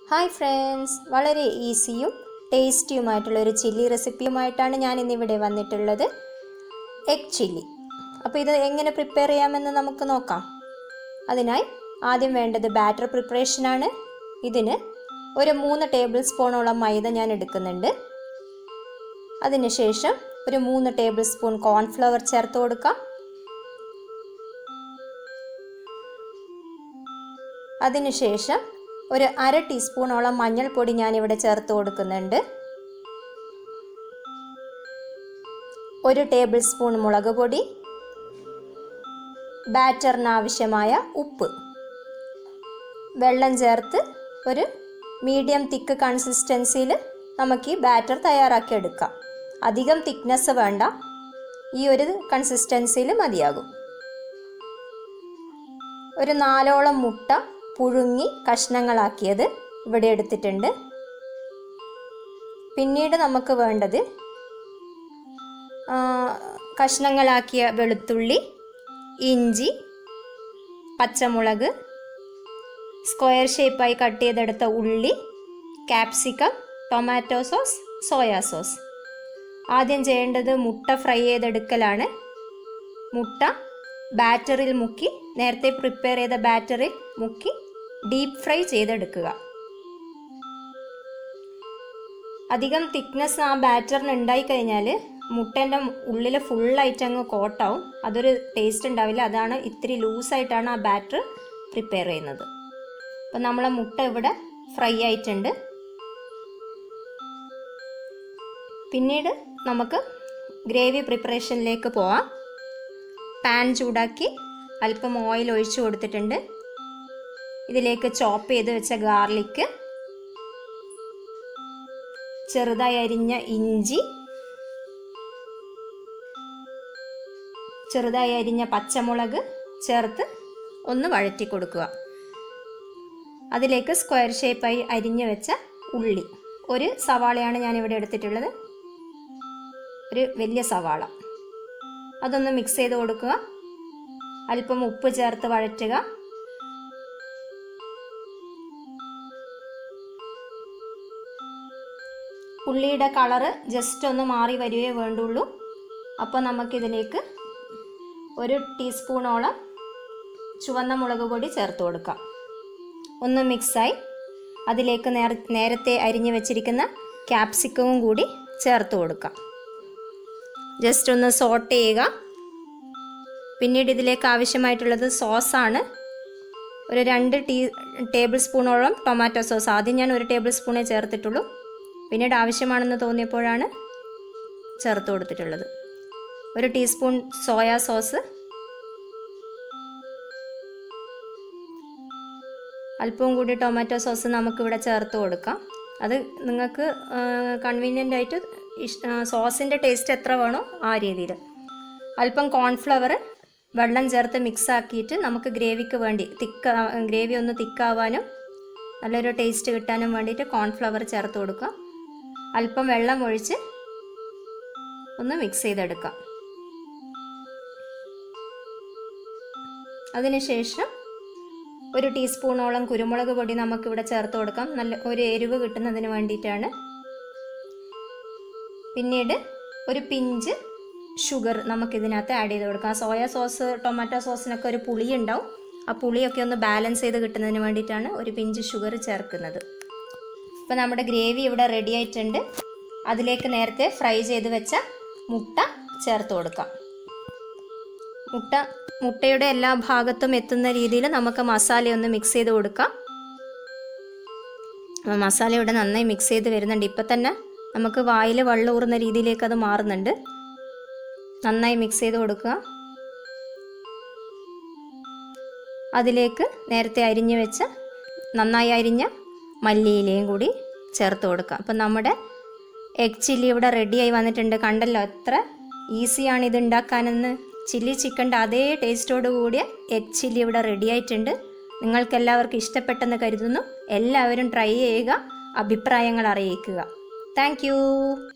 Hi friends, വളരെ ഈസിയും ടേസ്റ്റിയുമായിട്ടുള്ളൊരു chilli റെസിപ്പിയുമായിട്ടാണ് ഞാൻ ഇന്നിവിടെ വന്നിട്ടുള്ളത്. Egg chilli. അപ്പോൾ ഇത് എങ്ങനെ പ്രിപ്പയർ ചെയ്യാമെന്ന് നമുക്ക് നോക്കാം. അതിനായി ആദ്യം വേണ്ടത് ബാറ്റർ പ്രിപ്പറേഷനാണ്. ഇതിന് ഒരു 3 ടേബിൾ സ്പൂണോളം മൈദ ഞാൻ എടുക്കുന്നുണ്ട്. അതിനുശേഷം ഒരു 3 ടേബിൾ സ്പൂൺ കോൺഫ്ലവർ ചേർത്ത് കൊടുക്കാം. അതിനുശേഷം ഒരു 1/2 ടീസ്പൂണോളം മഞ്ഞൾപ്പൊടി ഞാനിവിടെ ചേർത്ത് കൊടുക്കുന്നുണ്ട്. 1 ടേബിൾ സ്പൂൺ മുളക് പൊടി, ബാറ്ററിന് ആവശ്യമായ ഉപ്പ്, വെള്ളം ചേർത്ത് ഒരു മീഡിയം തിക്ക് കൺസിസ്റ്റൻസിയിൽ നമുക്ക് ഈ ബാറ്റർ തയ്യാറാക്കി എടുക്കാം. അധികം തിക്നെസ് വേണ്ട, ഈ ഒരു കൺസിസ്റ്റൻസിയിൽ മതിയാകും. ഒരു 4ഓളം മുട്ട പുഴുങ്ങി കഷ്ണങ്ങളാക്കിയത് ഇവിടെ എടുത്തിട്ടുണ്ട്. പിന്നീട് നമുക്ക് വേണ്ടത് കഷ്ണങ്ങളാക്കിയ വെളുത്തുള്ളി, ഇഞ്ചി, പച്ചമുളക്, സ്ക്വയർ ഷേപ്പായി കട്ട് ചെയ്തെടുത്ത ഉള്ളി, capsicum, tomato sauce, soya sauce. ആദ്യം ചെയ്യേണ്ടത് മുട്ട ഫ്രൈ ചെയ്തെടുക്കലാണ്. മുട്ട ബാറ്ററിൽ മുക്കി, നേരത്തെ പ്രിപ്പയർ ചെയ്ത ബാറ്ററിൽ മുക്കി ഡീപ്പ് ഫ്രൈ ചെയ്തെടുക്കുക. അധികം തിക്നെസ് ആ ബാറ്ററിന് ഉണ്ടായിക്കഴിഞ്ഞാൽ മുട്ടേൻ്റെ ഉള്ളിൽ ഫുള്ളായിട്ട് അങ്ങ് കോട്ടാവും. അതൊരു ടേസ്റ്റ് ഉണ്ടാവില്ല. അതാണ് ഇത്തിരി ലൂസായിട്ടാണ് ആ ബാറ്റർ പ്രിപ്പയർ ചെയ്യുന്നത്. അപ്പം നമ്മളെ മുട്ട ഇവിടെ ഫ്രൈ ആയിട്ടുണ്ട്. പിന്നീട് നമുക്ക് ഗ്രേവി പ്രിപ്പറേഷനിലേക്ക് പോവാം. പാൻ ചൂടാക്കി അല്പം ഓയിൽ ഒഴിച്ചു കൊടുത്തിട്ടുണ്ട്. ഇതിലേക്ക് ചോപ്പ് ചെയ്ത് വെച്ച ഗാർലിക്ക്, ചെറുതായി അരിഞ്ഞ ഇഞ്ചി, ചെറുതായി അരിഞ്ഞ പച്ചമുളക് ചേർത്ത് ഒന്ന് വഴറ്റി കൊടുക്കുക. അതിലേക്ക് സ്ക്വയർ ഷേപ്പായി അരിഞ്ഞു വെച്ച ഉള്ളി, ഒരു സവാളയാണ് ഞാനിവിടെ എടുത്തിട്ടുള്ളത്, ഒരു വലിയ സവാള, അതൊന്ന് മിക്സ് ചെയ്ത് കൊടുക്കുക. അല്പം ഉപ്പ് ചേർത്ത് വഴറ്റുക. ഉള്ളിയുടെ കളറ് ജസ്റ്റ് ഒന്ന് മാറി വരികയേ വേണ്ടുള്ളൂ. അപ്പോൾ നമുക്കിതിലേക്ക് 1 ടീസ്പൂണോളം ചുവന്ന മുളക് പൊടി ചേർത്ത് കൊടുക്കാം. ഒന്ന് മിക്സായി അതിലേക്ക് നേരത്തെ അരിഞ്ഞു വെച്ചിരിക്കുന്ന ക്യാപ്സിക്കവും കൂടി ചേർത്ത് കൊടുക്കാം. ജസ്റ്റ് ഒന്ന് സോട്ട് ചെയ്യുക. പിന്നീട് ഇതിലേക്ക് ആവശ്യമായിട്ടുള്ളത് സോസാണ്. ഒരു 2 ടേബിൾ സ്പൂണോളം ടൊമാറ്റോ സോസ്. ആദ്യം ഞാൻ 1 ടേബിൾ സ്പൂണേ ചേർത്തിട്ടുള്ളൂ. പിന്നീട് ആവശ്യമാണെന്ന് തോന്നിയപ്പോഴാണ് ചേർത്ത് കൊടുത്തിട്ടുള്ളത്. 1 ടീസ്പൂൺ സോയാ സോസ്, അല്പവും കൂടി ടൊമാറ്റോ സോസ് നമുക്കിവിടെ ചേർത്ത് കൊടുക്കാം. അത് നിങ്ങൾക്ക് കൺവീനിയൻ്റ് ആയിട്ട് സോസിൻ്റെ ടേസ്റ്റ് എത്ര വേണോ ആ രീതിയിൽ. അല്പം കോൺഫ്ലവർ വെള്ളം ചേർത്ത് മിക്സ് ആക്കിയിട്ട് നമുക്ക് ഗ്രേവിക്ക് വേണ്ടി ഗ്രേവി ഒന്ന് തിക്കാവാനും നല്ലൊരു ടേസ്റ്റ് കിട്ടാനും വേണ്ടിയിട്ട് കോൺഫ്ലവർ ചേർത്ത് കൊടുക്കുക. അല്പം വെള്ളം ഒഴിച്ച് ഒന്ന് മിക്സ് ചെയ്തെടുക്കാം. അതിനുശേഷം 1 ടീസ്പൂണോളം കുരുമുളക് പൊടി നമുക്കിവിടെ ചേർത്ത് കൊടുക്കാം. നല്ല ഒരു എരിവ് കിട്ടുന്നതിന് വേണ്ടിയിട്ടാണ്. പിന്നീട് ഒരു പിഞ്ച് ഷുഗർ നമുക്കിതിനകത്ത് ആഡ് ചെയ്ത് കൊടുക്കാം. സോയാ സോസ്, ടൊമാറ്റോ സോസിനൊക്കെ ഒരു പുളി ഉണ്ടാവും. ആ പുളിയൊക്കെ ഒന്ന് ബാലൻസ് ചെയ്ത് കിട്ടുന്നതിന് വേണ്ടിയിട്ടാണ് ഒരു പിഞ്ച് ഷുഗർ ചേർക്കുന്നത്. ഇപ്പോൾ നമ്മുടെ ഗ്രേവി ഇവിടെ റെഡി ആയിട്ടുണ്ട്. അതിലേക്ക് നേരത്തെ ഫ്രൈ ചെയ്ത് വെച്ച മുട്ട ചേർത്ത് കൊടുക്കാം. മുട്ടയുടെ എല്ലാ ഭാഗത്തും എത്തുന്ന രീതിയിൽ നമുക്ക് മസാലയൊന്ന് മിക്സ് ചെയ്ത് കൊടുക്കാം. അപ്പോൾ മസാല ഇവിടെ നന്നായി മിക്സ് ചെയ്ത് വരുന്നുണ്ട്. ഇപ്പം തന്നെ നമുക്ക് വായിൽ വെള്ളം ഊറുന്ന രീതിയിലേക്ക് അത് മാറുന്നുണ്ട്. നന്നായി മിക്സ് ചെയ്ത് കൊടുക്കുക. അതിലേക്ക് നേരത്തെ അരിഞ്ഞു വെച്ച നന്നായി അരിഞ്ഞ മല്ലിയിലയും കൂടി ചേർത്ത് കൊടുക്കുക. അപ്പം നമ്മുടെ എഗ് ചില്ലി ഇവിടെ റെഡിയായി വന്നിട്ടുണ്ട്. കണ്ടല്ലോ എത്ര ഈസിയാണ് ഇത് ഉണ്ടാക്കാനെന്ന്. ചില്ലി ചിക്കൻ്റെ അതേ ടേസ്റ്റോട് കൂടിയ എഗ് ചില്ലി ഇവിടെ റെഡി ആയിട്ടുണ്ട്. നിങ്ങൾക്കെല്ലാവർക്കും ഇഷ്ടപ്പെട്ടെന്ന് കരുതുന്നു. എല്ലാവരും ട്രൈ ചെയ്യുക, അഭിപ്രായങ്ങൾ അറിയിക്കുക. താങ്ക്